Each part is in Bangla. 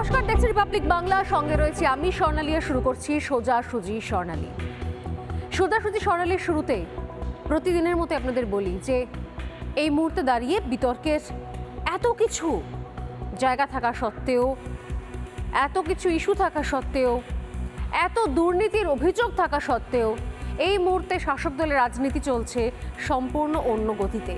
নমস্কার, দেখছি রিপাবলিক বাংলা, সঙ্গে রয়েছে আমি স্বর্ণালী। শুরু করছি সোজাসুজি স্বর্ণালী। সোজাসুজি স্বর্ণালীর শুরুতে প্রতিদিনের মতো আপনাদের বলি যে এই মুহূর্তে দাঁড়িয়ে বিতর্কের এত কিছু জায়গা থাকা সত্ত্বেও, এত কিছু ইস্যু থাকা সত্ত্বেও, এত দুর্নীতির অভিযোগ থাকা সত্ত্বেও এই মুহূর্তে শাসক দলের রাজনীতি চলছে সম্পূর্ণ অন্য গতিতে।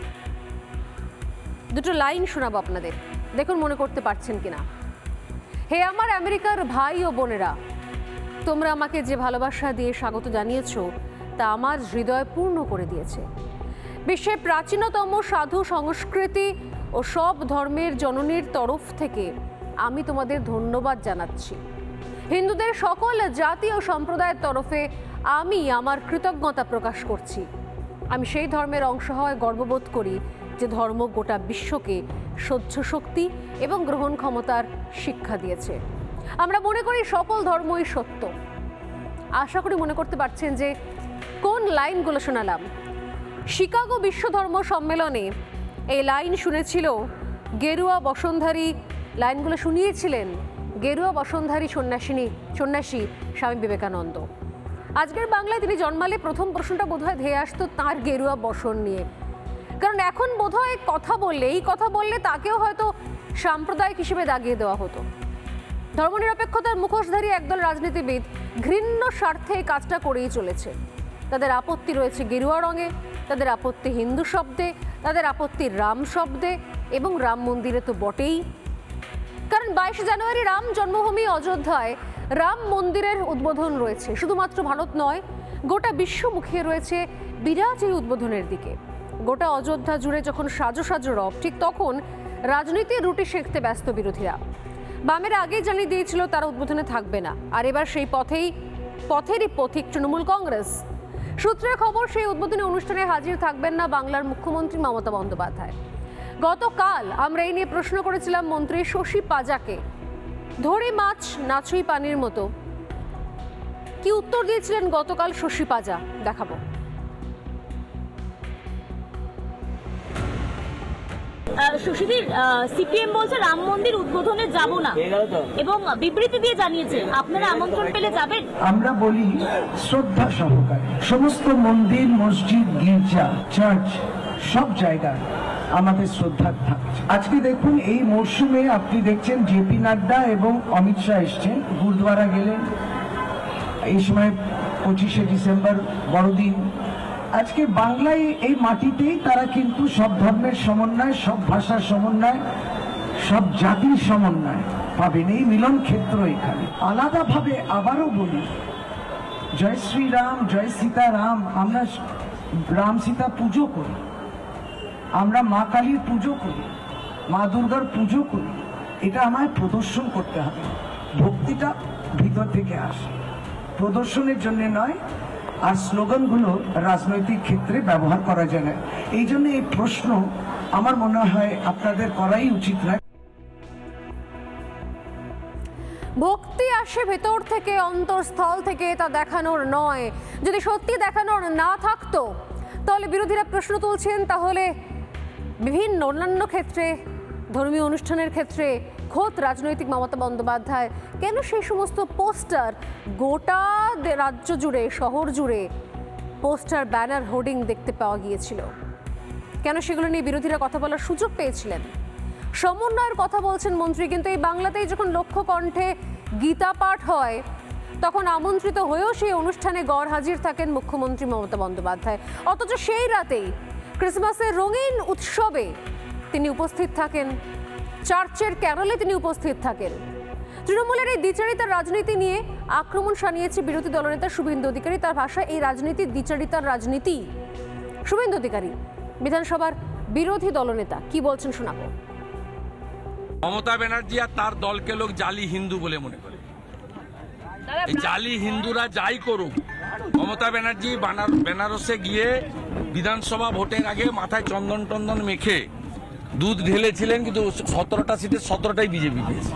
দুটো লাইন শোনাবো আপনাদের, দেখুন মনে করতে পারছেন কিনা। হে আমার আমেরিকার ভাই ও বোনেরা, তোমরা আমাকে যে ভালোবাসা দিয়ে স্বাগত জানিয়েছো তা আমার হৃদয় পূর্ণ করে দিয়েছে। বিশ্বের প্রাচীনতম সাধু সংস্কৃতি ও সব ধর্মের জননীর তরফ থেকে আমি তোমাদের ধন্যবাদ জানাচ্ছি। হিন্দুদের সকল জাতি ও সম্প্রদায়ের তরফে আমি আমার কৃতজ্ঞতা প্রকাশ করছি। আমি সেই ধর্মের অংশ হওয়ায় গর্ববোধ করি যে ধর্ম গোটা বিশ্বকে সহ্য শক্তি এবং গ্রহণ ক্ষমতার শিক্ষা দিয়েছে। আমরা মনে করি সকল ধর্মই সত্য। আশা করি মনে করতে পারছেন যে কোন লাইনগুলো শোনালাম। শিকাগো বিশ্ব ধর্ম সম্মেলনে এই লাইন শুনেছিল গেরুয়া বসনধারী, লাইনগুলো শুনিয়েছিলেন গেরুয়া বসনধারী সন্ন্যাসী স্বামী বিবেকানন্দ। আজকের বাংলায় তিনি জন্মালে প্রথম প্রশ্নটা বোধহয় ধেয়ে আসতো তাঁর গেরুয়া বসন নিয়ে। কারণ এখন বোধহয় এই কথা বললে তাকেও হয়তো সাম্প্রদায়িক হিসেবে দাগিয়ে দেওয়া হতো। ধর্মনিরপেক্ষতার মুখোশধারী একদল রাজনীতিবিদ ঘৃণ্য স্বার্থে এই কাজটা করেই চলেছে। তাদের আপত্তি রয়েছে গেরুয়া রঙে, তাদের আপত্তি হিন্দু শব্দে, তাদের আপত্তি রাম শব্দে এবং রাম মন্দিরে তো বটেই। কারণ 22 জানুয়ারি রাম জন্মভূমি অযোধ্যায় রাম মন্দিরের উদ্বোধন রয়েছে। শুধুমাত্র ভারত নয়, গোটা বিশ্ব মুখিয়ে রয়েছে বিরাট এই উদ্বোধনের দিকে। গোটা অযোধ্যা জুড়ে যখন সাজো সাজো রব, ঠিক তখন রাজনীতির রুটি সেঁকতে ব্যস্ত বিরোধীরা। বামেরা আগেই জানিয়ে দিয়েছিল তারা উদ্বোধনে থাকবে না, আর এবার সেই পথেরই পথিক তৃণমূল কংগ্রেস। সূত্রের খবর, সেই উদ্বোধনী অনুষ্ঠানে হাজির থাকবেন না বাংলার মুখ্যমন্ত্রী মমতা বন্দ্যোপাধ্যায়। গতকাল আমরা এই নিয়ে প্রশ্ন করেছিলাম মন্ত্রী শশী পাজাকে, ধরি মাছ নাচুই পানির মতো। কি উত্তর দিয়েছিলেন গতকাল শশী পাজা, দেখাবো। শশীদির, সিপিএম বলছে রাম মন্দির উদ্বোধনে যাব না এবং বিবৃতি দিয়ে জানিয়েছে আপনারা আমন্ত্রণ পেলে যাবেন। আমরা বলি শ্রদ্ধা সহকারে সমস্ত মন্দির, মসজিদ, গির্জা, চার্চ সব জায়গায় আমাদের শ্রদ্ধা থাকছে। আজকে দেখুন এই মরশুমে আপনি দেখছেন জেপি নাড্ডা এবং অমিত শাহ এসছেন, গুরুদ্বারা গেলেন। এই সময় 25শে ডিসেম্বর বড়দিন। আজকে বাংলায় এই মাটিতেই তারা কিন্তু সব ধর্মের সমন্বয়, সব ভাষার সমন্বয়, সব জাতির সমন্বয় পাবেন। এই মিলন ক্ষেত্র এখানে আলাদাভাবে আবারও বলি, জয় শ্রীরাম, জয় সীতারাম। আমরা রাম সীতা পুজো করি, আমরা মা কালীর পুজো করি, মা দুর্গার পুজো করি। এটা আমায় প্রদর্শন করতে হবে। ভক্তিটা ভিতর থেকে আসে, প্রদর্শনের জন্য নয়। আর স্লোগানগুলো রাজনৈতিক ক্ষেত্রে ব্যবহার করা যায় না। এই জন্য এই প্রশ্ন আমার মনে হয় আপনাদের করাই উচিত নয়। ভক্তি আসে ভেতর থেকে, অন্তরস্থল থেকে, তা দেখানোর নয়। যদি সত্যি দেখানোর না থাকতো তাহলে বিরোধীরা প্রশ্ন তুলছেন, তাহলে বিভিন্ন অন্যান্য ক্ষেত্রে, ধর্মীয় অনুষ্ঠানের ক্ষেত্রে খোদ রাজনৈতিক মমতা বন্দ্যোপাধ্যায় কেন সেই সমস্ত পোস্টার গোটা রাজ্য জুড়ে, শহর জুড়ে পোস্টার, ব্যানার, হোর্ডিং দেখতে পাওয়া গিয়েছিল? কেন সেগুলো নিয়ে বিরোধীরা কথা বলার সুযোগ পেয়েছিলেন? সমন্বয়ের কথা বলছেন মন্ত্রী, কিন্তু এই বাংলাতেই যখন লক্ষ্য কণ্ঠে গীতা পাঠ হয় তখন আমন্ত্রিত হয়েও সেই অনুষ্ঠানে গড় হাজির থাকেন মুখ্যমন্ত্রী মমতা বন্দ্যোপাধ্যায়। অথচ সেই রাতেই ক্রিসমাসের রঙিন উৎসবে তিনি উপস্থিত থাকেন, চার্চের ক্যারলে তিনি উপস্থিত থাকেন। তৃণমূলের এই দ্বিচারিতার রাজনীতি নিয়ে আক্রমণ শানিয়েছে বিরোধী দলনেতা শুভেন্দু অধিকারী। তার ভাষায় এই রাজনীতি দ্বিচারিতার রাজনীতি। শুভেন্দু অধিকারী বিধানসভার বিরোধী দলনেতা কি বলছেন শোনাবো। মমতা ব্যানার্জি আর তার দলকে লোক জালি হিন্দু বলে মনে করে। এই জালি হিন্দুরা যাই করুক, মমতা ব্যানার্জি বেনারসে গিয়ে বিধানসভা ভোটের আগে মাথায় চন্দন টন্দন মেখে দুধ ঢেলেছিলেন, কিন্তু 17টা সিটের 17টাই বিজেপি পেয়েছে।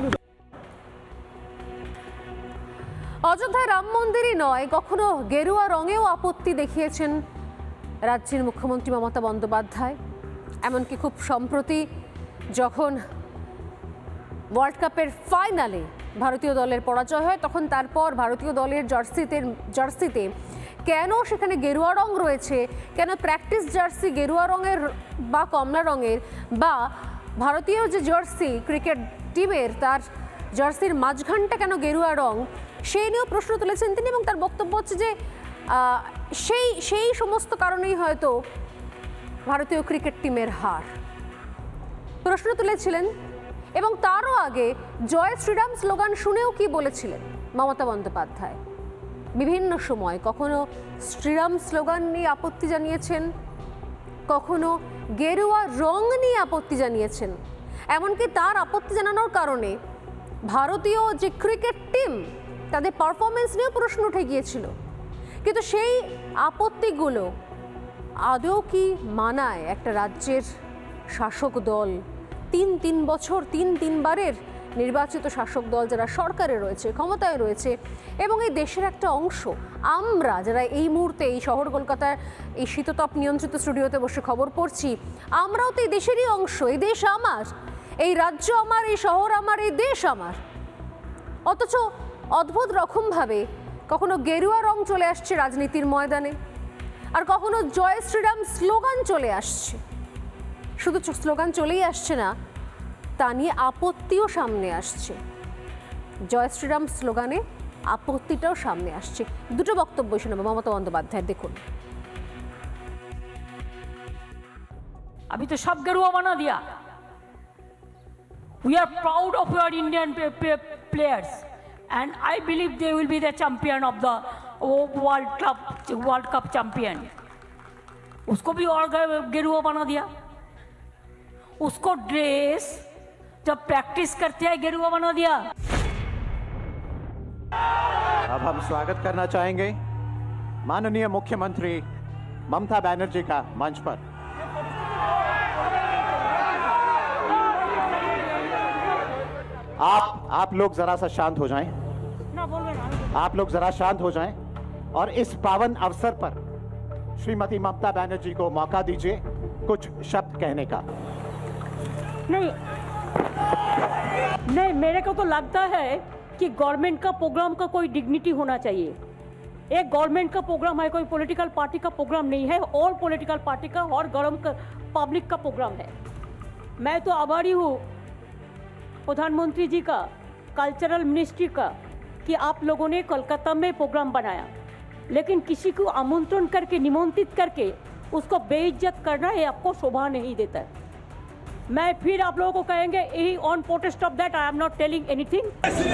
অযোধ্যায় রাম মন্দিরই নয়, কখনো গেরুয়া রঙেও আপত্তি দেখিয়েছেন রাজ্যের মুখ্যমন্ত্রী মমতা বন্দ্যোপাধ্যায়। এমনকি খুব সম্প্রতি যখন ওয়ার্ল্ড কাপের ফাইনালে ভারতীয় দলের পরাজয় হয়, তখন তারপর ভারতীয় দলের জার্সিতে কেন সেখানে গেরুয়া রং রয়েছে, কেন প্র্যাকটিস জার্সি গেরুয়া রঙের বা কমলা রঙের, বা ভারতীয় যে জার্সি ক্রিকেট টিমের তার জার্সির মাঝখানটা কেন গেরুয়া রং, সেই নিয়েও প্রশ্ন তুলেছেন তিনি। এবং তার বক্তব্য হচ্ছে যে সেই সমস্ত কারণেই হয়তো ভারতীয় ক্রিকেট টিমের হার প্রশ্ন তুলেছিলেন। এবং তারও আগে জয় শ্রীরাম স্লোগান শুনেও কি বলেছিলেন মমতা বন্দ্যোপাধ্যায়। বিভিন্ন সময় কখনো শ্রীরাম স্লোগান নিয়ে আপত্তি জানিয়েছেন, কখনো গেরুয়া রং নিয়ে আপত্তি জানিয়েছেন। এমনকি তার আপত্তি জানানোর কারণে ভারতীয় যে ক্রিকেট টিম তাদের পারফরমেন্স নিয়েও প্রশ্ন উঠে গিয়েছিল। কিন্তু সেই আপত্তিগুলো আদৌ কি মানায় একটা রাজ্যের শাসক দল, তিন বছর তিনবারের নির্বাচিত শাসক দল যারা সরকারে রয়েছে, ক্ষমতায় রয়েছে, এবং এই দেশের একটা অংশ আমরা যারা এই মুহূর্তে এই শহর কলকাতার এই শীততাপ নিয়ন্ত্রিত স্টুডিওতে বসে খবর পড়ছি, আমরাও তো এই দেশেরই অংশ। এই দেশ আমার, এই রাজ্য আমার, এই শহর আমার, এই দেশ আমার। অথচ অদ্ভুত রকমভাবে কখনো গেরুয়া রং চলে আসছে রাজনীতির ময়দানে, আর কখনো জয় শ্রীরাম স্লোগান চলে আসছে। শুধু স্লোগান চলেই আসছে না, তা নিয়ে আপত্তিও সামনে আসছে। জয় শ্রীরাম স্লোগানে আপত্তিটাও সামনে আসছে। দুটো বক্তব্য শোনাবো মমতা বন্দ্যোপাধ্যায়ের, দেখুন। अभी तो सब गरुआ बना दिया। We are proud of our Indian players, and I believe they will be the champion of the World Cup champion. उसको भी और गेरुआ बना दिया। उसको ड्रेस जब प्रैक्टिस करते हैं गेरुआ बना दिया। अब हम स्वागत करना चाहेंगे माननीय मुख्यमंत्री ममता बनर्जी का मंच पर। आप लोग जरा सा शांत हो जाएं। आप लोग जरा शांत हो जाएं और इस पावन अवसर पर श्रीमती ममता बनर्जी को मौका दीजिए कुछ शब्द कहने का। नहीं, मेरे को तो लगता है कि गवर्नमेंट का प्रोग्राम का कोई डिग्निटी होना चाहिए। एक गवर्नमेंट का प्रोग्राम है, कोई पॉलिटिकल पार्टी का प्रोग्राम नहीं है। ऑल पॉलिटिकल पार्टी का और पब्लिक का प्रोग्राम है। मैं तो आभारी हूँ प्रधानमंत्री जी का, कल्चरल मिनिस्ट्री का, कि आप लोगों ने कोलकाता में प्रोग्राम बनाया, लेकिन किसी को आमंत्रण करके, निमंत्रित करके उसको बेइज्जत करना है आपको शोभा नहीं देता है। मैं फिर आप लोगों को कहेंगे, यही on protest of that I am not telling anything.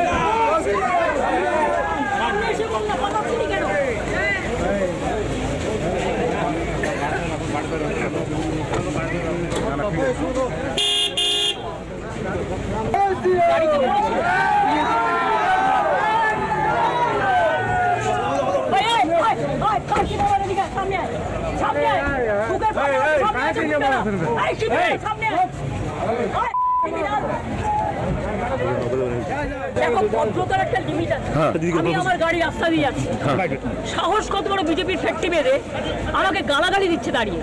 দেখো, ভদ্রতার একটা লিমিট আছে। আমি আমার গাড়ি রাস্তা দিয়ে যাচ্ছি, সাহস কত বড় বিজেপির ফ্যাক্টরি মেরে আমাকে গালাগালি দিচ্ছে দাঁড়িয়ে।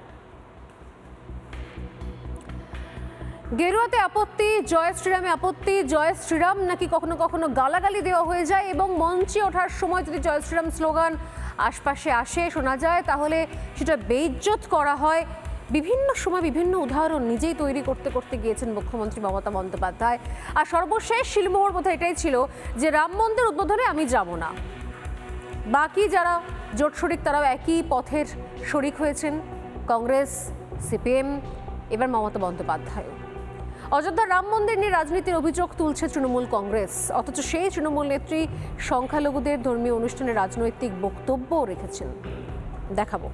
গেরুয়াতে আপত্তি, জয় শ্রীরামে আপত্তি। জয় শ্রীরাম নাকি কখনো কখনো গালাগালি দেওয়া হয়ে যায়, এবং মঞ্চে ওঠার সময় যদি জয় শ্রীরাম স্লোগান আশপাশে আসে, শোনা যায়, তাহলে সেটা বেইজ্জত করা হয়। বিভিন্ন সময় বিভিন্ন উদাহরণ নিজেই তৈরি করতে করতে গিয়েছেন মুখ্যমন্ত্রী মমতা বন্দ্যোপাধ্যায়। আর সর্বশেষ শিলমোহর বোধহয় এটাই ছিল যে রাম মন্দির উদ্বোধনে আমি যাব না। বাকি যারা জোট শরিক তারাও একই পথের শরিক হয়েছেন, কংগ্রেস, সিপিএম, এবার মমতা বন্দ্যোপাধ্যায়। অযোধ্যার রাম মন্দির নিয়ে রাজনীতির অভিযোগ তুলছে তৃণমূল কংগ্রেস, অথচ সেই তৃণমূল নেত্রী সংখ্যালঘুদের ধর্মীয় অনুষ্ঠানে রাজনৈতিক বক্তব্য রেখেছেন। দেখাবো।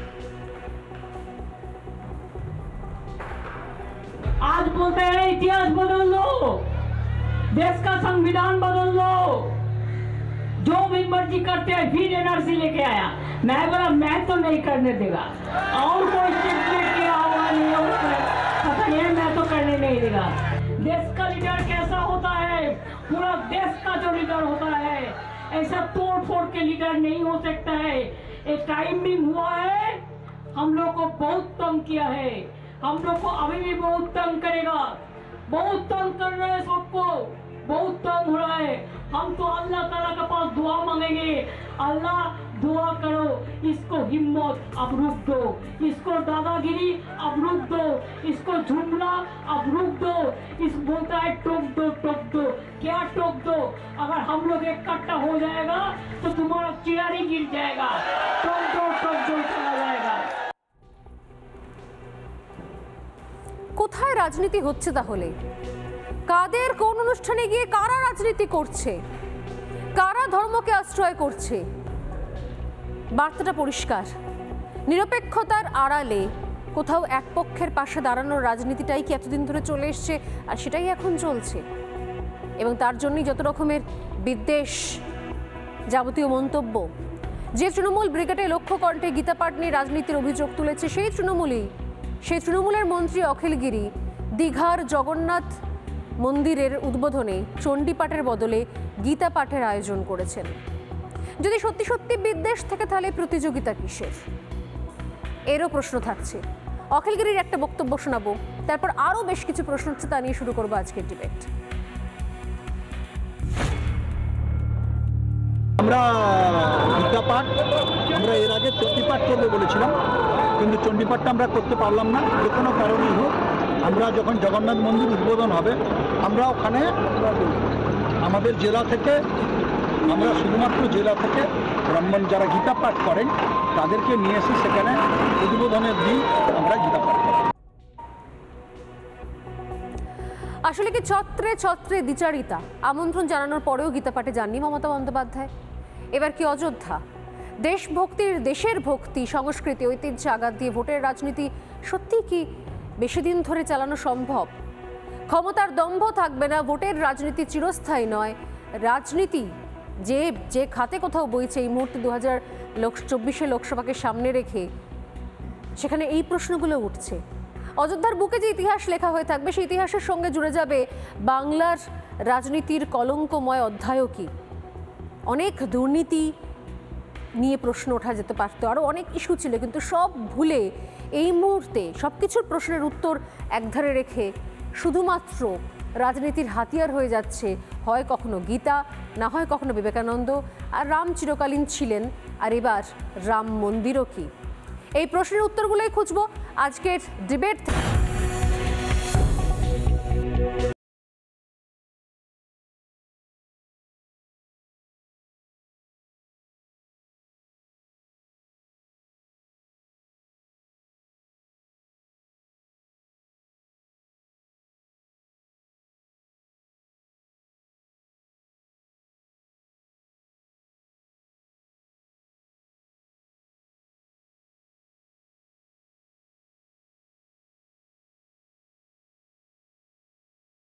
आज बोलते हैं इतिहास बदल लो, देश का संविधान बदल लो, जो भी मर्जी करते हैं। फिर एनआरसी लेके आया, मैं बोला मैं तो नहीं करने देगा, और कोई स्टेटमेंट किया हुआ नहीं है उसने, पता नहीं, मैं तो करने नहीं देगा। देश का लीडर कैसा होता है, पूरा देश का जो लीडर होता है, ऐसा तोड़ फोड़ के लीडर नहीं हो सकता है। एक टाइमिंग हुआ है, हम लोग को बहुत तंग किया है, हम लोग को अभी भी बहुत तंग करेगा, बहुत तंग कर रहे हैं सबको। हम तो अल्लाह ताला के पास दुआ मांगेंगे, अल्लाह दुआ करो, इसको हिम्मत अब रुक दो, इसको दादागिरी अब रुक दो, इसको जुमला अब रुक दो, इस बोलता है टोक दो, क्या टोक दो? अगर हम लोग इकट्ठा हो जाएगा तो तुम्हारा चेयर ही गिर जाएगा, टोक दो चला जाएगा। কোথায় রাজনীতি হচ্ছে তাহলে? কাদের কোন অনুষ্ঠানে গিয়ে কারা রাজনীতি করছে, কারা ধর্মকে আশ্রয় করছে? বার্তাটা পরিষ্কার, নিরপেক্ষতার আড়ালে কোথাও এক পক্ষের পাশে দাঁড়ানোর রাজনীতিটাই কি এতদিন ধরে চলে এসছে, আর সেটাই এখন চলছে। এবং তার জন্যই যত রকমের বিদ্বেষ, যাবতীয় মন্তব্য। যে তৃণমূল ব্রিগেডে লক্ষ্য কণ্ঠে গীতা পাঠ নিয়ে রাজনীতির অভিযোগ তুলেছে, সেই তৃণমূলের মন্ত্রী অখিল গিরি দীঘার জগন্নাথ মন্দিরের উদ্বোধনে চণ্ডীপাঠের বদলে গীতা পাঠের আয়োজন করেছেন। যদি সত্যি সত্যি বিদ্বেষ থেকে তাহলে প্রতিযোগিতা কিসের, এরও প্রশ্ন থাকছে। অখিল গিরির একটা বক্তব্য শোনাবো, তারপর আরও বেশ কিছু প্রশ্ন হচ্ছে, তা নিয়ে শুরু করবো আজকের ডিবেট। আমরা গীতা পাঠ আমরা এর আগে চণ্ডীপাঠ করবো বলেছিলাম, কিন্তু চণ্ডীপাঠটা আমরা করতে পারলাম না, যে কোনো কারণেই হোক। আমরা যখন জগন্নাথ মন্দির উদ্বোধন হবে, আমরা ওখানে আমাদের জেলা থেকে, আমরা শুধুমাত্র জেলা থেকে ব্রাহ্মণ যারা গীতা পাঠ করেন তাদেরকে নিয়ে এসে সেখানে উদ্বোধনের দিন আমরা গীতা পাঠ করি। আসলে কি ছত্রে ছত্রে দ্বিচারিতা? আমন্ত্রণ জানানোর পরেও গীতা পাঠে যাননি মমতা বন্দ্যোপাধ্যায়। এবার কি অযোধ্যা? দেশের ভক্তি, সংস্কৃতি, ঐতিহ্য আঘাত দিয়ে ভোটের রাজনীতি সত্যি কি বেশি দিন ধরে চালানো সম্ভব? ক্ষমতার দম্ভ থাকবে না, ভোটের রাজনীতি চিরস্থায়ী নয়। রাজনীতি যে খাতে কোথাও বইছে এই মুহূর্তে 2024 লোকসভাকে সামনে রেখে, সেখানে এই প্রশ্নগুলো উঠছে। অযোধ্যার বুকে যে ইতিহাস লেখা হয়ে থাকবে, সেই ইতিহাসের সঙ্গে জুড়ে যাবে বাংলার রাজনীতির কলঙ্কময় অধ্যায়ও কি? অনেক দুর্নীতি নিয়ে প্রশ্ন ওঠা যেতে পারত, আরও অনেক ইস্যু ছিল, কিন্তু সব ভুলে এই মুহূর্তে সব কিছুর প্রশ্নের উত্তর একধারে রেখে শুধুমাত্র রাজনীতির হাতিয়ার হয়ে যাচ্ছে হয় কখনো গীতা, না হয় কখনো বিবেকানন্দ। আর রাম চিরকালীন ছিলেন, আর এবার রাম মন্দিরও কি? এই প্রশ্নের উত্তরগুলোই খুঁজব আজকের ডিবেট।